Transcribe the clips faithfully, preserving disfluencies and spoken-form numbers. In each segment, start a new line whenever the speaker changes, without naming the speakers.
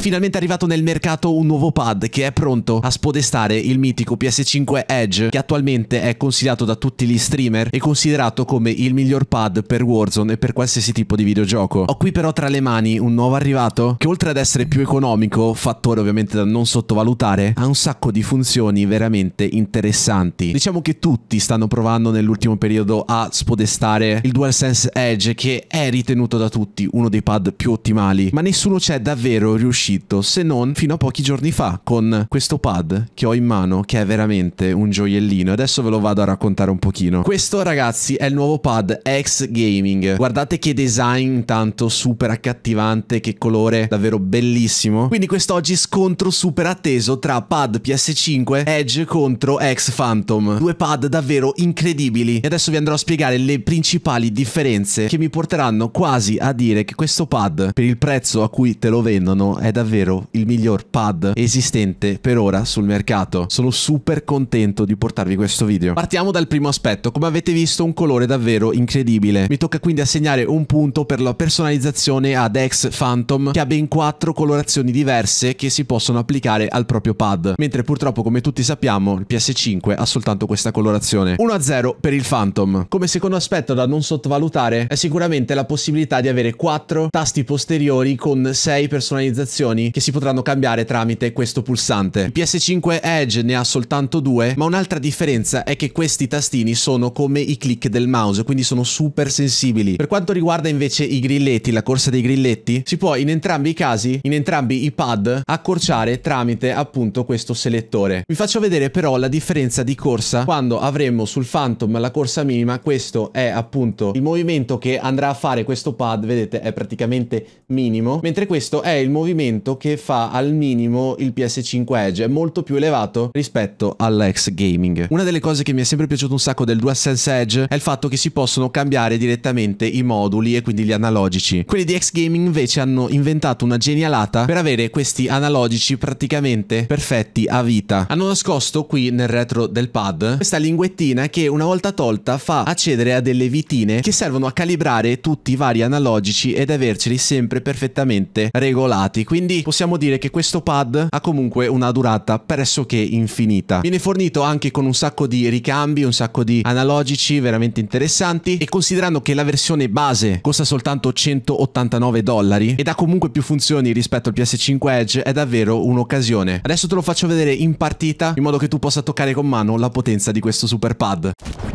finalmente arrivato nel mercato un nuovo pad che è pronto a spodestare il mitico P S cinque Edge, che attualmente è consigliato da tutti gli streamer e considerato come il miglior pad per Warzone e per qualsiasi tipo di videogioco. Ho qui però tra le mani un nuovo arrivato che, oltre ad essere più economico, fattore ovviamente da non sottovalutare, ha un sacco di funzioni veramente interessanti. Diciamo che tutti stanno provando nell'ultimo periodo a spodestare il DualSense Edge, che è ritenuto da tutti uno dei pad più ottimali, ma nessuno c'è davvero riuscito, se non fino a pochi giorni fa con questo pad che ho in mano, che è veramente un gioiellino. Adesso ve lo vado a raccontare un pochino. Questo, ragazzi, è il nuovo pad X Gaming. Guardate che design intanto super accattivante, che colore davvero bellissimo. Quindi quest'oggi scontro super atteso tra pad P S cinque Edge contro X Phantom, due pad davvero incredibili, e adesso vi andrò a spiegare le principali differenze che mi porteranno quasi a dire che questo pad, per il prezzo a cui te lo vendono, è davvero il miglior pad esistente per ora sul mercato. Sono super contento di portarvi questo video. Partiamo dal primo aspetto. Come avete visto, un colore davvero incredibile. Mi tocca quindi assegnare un punto per la personalizzazione ad X Phantom, che ha ben quattro colorazioni diverse che si possono applicare al proprio pad, mentre purtroppo, come tutti sappiamo, il P S cinque ha soltanto questa colorazione. uno a zero per il Phantom. Come secondo aspetto da non sottovalutare è sicuramente la possibilità di avere quattro tasti posteriori con sei personalizzazioni che si potranno cambiare tramite questo pulsante. Il P S cinque Edge ne ha soltanto due, ma un'altra differenza è che questi tastini sono come i click del mouse, quindi sono super sensibili. Per quanto riguarda invece i grilletti, la corsa dei grilletti, si può in entrambi i casi, in entrambi i pad, accorciare tramite appunto questo selettore. Vi faccio vedere però la differenza di corsa quando avremo sul Phantom la corsa minima. Questo è appunto il movimento che andrà a fare questo pad, vedete, è praticamente minimo, mentre questo è il movimento che fa al minimo il P S cinque Edge, è molto più elevato rispetto all'X Gaming. Una delle cose che mi è sempre piaciuto un sacco del DualSense Edge è il fatto che si possono cambiare direttamente i moduli e quindi gli analogici. Quelli di X Gaming invece hanno inventato una genialata per avere questi analogici praticamente perfetti a vita. Hanno nascosto qui nel retro del pad questa linguettina che, una volta tolta, fa accedere a delle vitine che servono a calibrare tutti i vari analogici ed averceli sempre perfettamente regolati. Quindi possiamo dire che questo pad ha comunque una durata pressoché infinita. Viene fornito anche con un sacco di ricambi, un sacco di analogici veramente interessanti, e considerando che la versione base costa soltanto centottantanove dollari ed ha comunque più funzioni rispetto al P S cinque Edge, è davvero un'occasione. Adesso te lo faccio vedere in partita in modo che tu possa toccare con mano la potenza di questo super pad.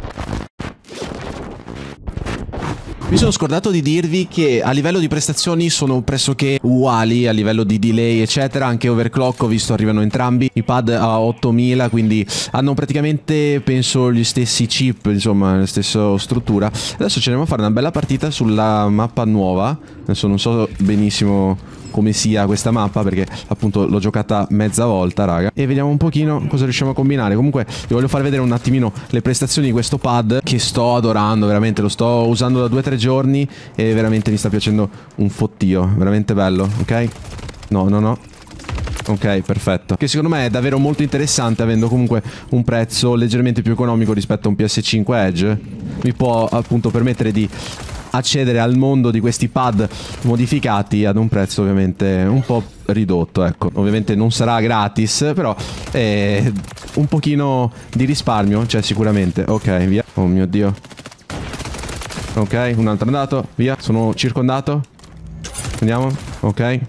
Mi sono scordato di dirvi che a livello di prestazioni sono pressoché uguali, a livello di delay eccetera. Anche overclock ho visto arrivano entrambi i pad a ottomila, quindi hanno praticamente, penso, gli stessi chip, insomma la stessa struttura. Adesso ci andiamo a fare una bella partita sulla mappa nuova. Adesso non so benissimo come sia questa mappa, perché appunto l'ho giocata mezza volta, raga, e vediamo un pochino cosa riusciamo a combinare. Comunque vi voglio far vedere un attimino le prestazioni di questo pad, che sto adorando, veramente lo sto usando da due o tre giorni e veramente mi sta piacendo un fottio, veramente bello. Ok, no no no ok, perfetto. Che secondo me è davvero molto interessante, avendo comunque un prezzo leggermente più economico rispetto a un P S cinque Edge. Mi può appunto permettere di accedere al mondo di questi pad modificati ad un prezzo ovviamente un po' ridotto, ecco. Ovviamente non sarà gratis, però eh, un pochino di risparmio c'è sicuramente. Ok, via. Oh mio Dio. Ok, un altro andato, via. Sono circondato. Andiamo. Ok,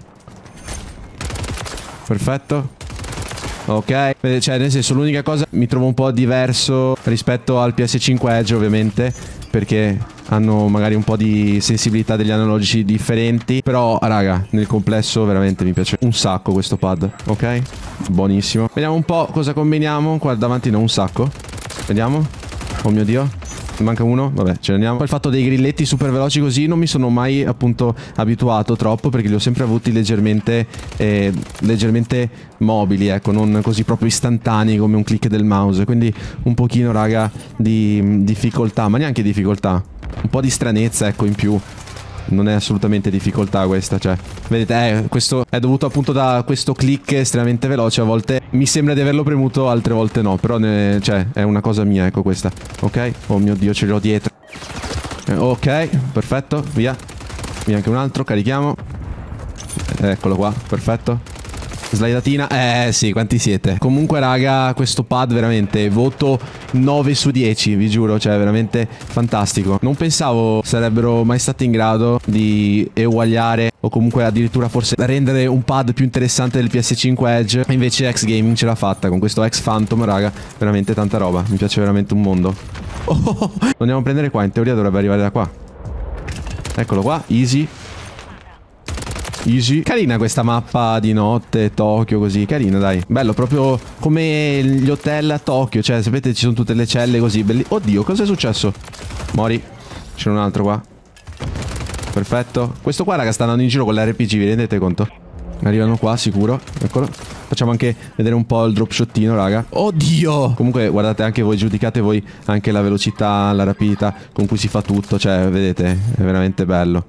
perfetto. Ok, cioè nel senso, l'unica cosa, mi trovo un po' diverso rispetto al P S cinque Edge ovviamente, perché hanno magari un po' di sensibilità degli analogici differenti. Però raga, nel complesso veramente mi piace un sacco questo pad. Ok, buonissimo. Vediamo un po' cosa combiniamo. Qua davanti no, un sacco. Vediamo. Oh mio Dio, ne manca uno. Vabbè, ce ne andiamo. Poi il fatto dei grilletti super veloci così non mi sono mai appunto abituato troppo, perché li ho sempre avuti leggermente eh, leggermente mobili, ecco, non così proprio istantanei come un click del mouse. Quindi un pochino, raga, di difficoltà, ma neanche difficoltà, un po' di stranezza, ecco, in più. Non è assolutamente difficoltà questa, cioè, vedete, eh, questo è dovuto appunto da questo click estremamente veloce. A volte mi sembra di averlo premuto, altre volte no, però ne, cioè, è una cosa mia, ecco, questa. Ok, oh mio Dio, ce l'ho dietro. eh, Ok, perfetto, via. Via anche un altro, carichiamo. Eccolo qua, perfetto. Slidatina, eh sì, quanti siete? Comunque raga, questo pad veramente voto nove su dieci, vi giuro, cioè veramente fantastico. Non pensavo sarebbero mai stati in grado di eguagliare o comunque addirittura forse rendere un pad più interessante del P S cinque Edge. E invece X Gaming ce l'ha fatta con questo X Phantom, raga, veramente tanta roba, mi piace veramente un mondo. Oh, oh, oh. Lo andiamo a prendere qua, in teoria dovrebbe arrivare da qua. Eccolo qua, easy. Easy. Carina questa mappa di notte, Tokyo così, carina dai. Bello, proprio come gli hotel a Tokyo, cioè sapete ci sono tutte le celle così belli. Oddio, cosa è successo? Mori. C'è un altro qua. Perfetto. Questo qua raga sta andando in giro con l'R P G, vi rendete conto? Arrivano qua sicuro. Eccolo. Facciamo anche vedere un po' il drop shottino raga. Oddio. Comunque guardate anche voi, giudicate voi anche la velocità, la rapidità con cui si fa tutto. Cioè vedete, è veramente bello.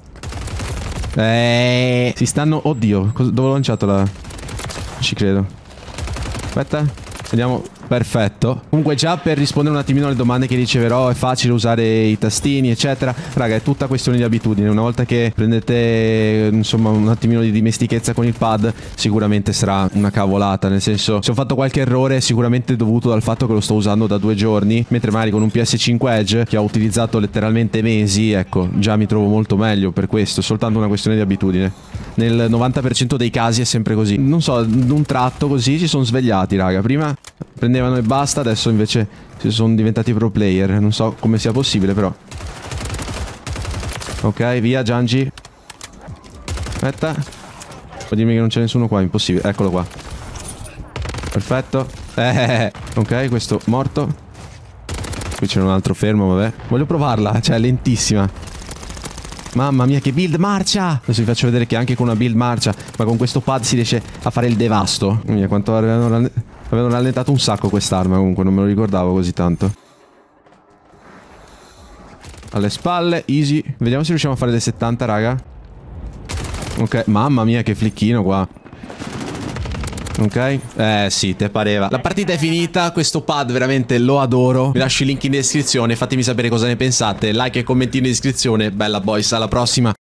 Eh, si stanno... Oddio, dove ho lanciato la... Non ci credo. Aspetta, vediamo. Perfetto. Comunque già per rispondere un attimino alle domande che riceverò, è facile usare i tastini eccetera. Raga, è tutta questione di abitudine. Una volta che prendete insomma un attimino di dimestichezza con il pad, sicuramente sarà una cavolata. Nel senso, se ho fatto qualche errore è sicuramente dovuto dal fatto che lo sto usando da due giorni, mentre magari con un P S cinque Edge che ho utilizzato letteralmente mesi, ecco, già mi trovo molto meglio per questo. È soltanto una questione di abitudine. Nel novanta per cento dei casi è sempre così. Non so, in un tratto così si sono svegliati raga. Prima prendevano e basta, adesso invece si sono diventati pro player. Non so come sia possibile però. Ok, via Giangi. Aspetta. Puoi dirmi che non c'è nessuno qua, impossibile. Eccolo qua. Perfetto. Eh, ok, questo morto. Qui c'è un altro fermo, vabbè. Voglio provarla, cioè lentissima. Mamma mia che build marcia. Adesso vi faccio vedere che anche con una build marcia, ma con questo pad si riesce a fare il devasto. Mia, quanto avevano, avevano rallentato un sacco quest'arma. Comunque non me lo ricordavo così tanto. Alle spalle, easy. Vediamo se riusciamo a fare le settanta raga. Ok, mamma mia che flicchino qua. Ok, eh sì, te pareva. La partita è finita, questo pad veramente lo adoro. Vi lascio il link in descrizione, fatemi sapere cosa ne pensate. Like e commenti in descrizione. Bella boys, alla prossima.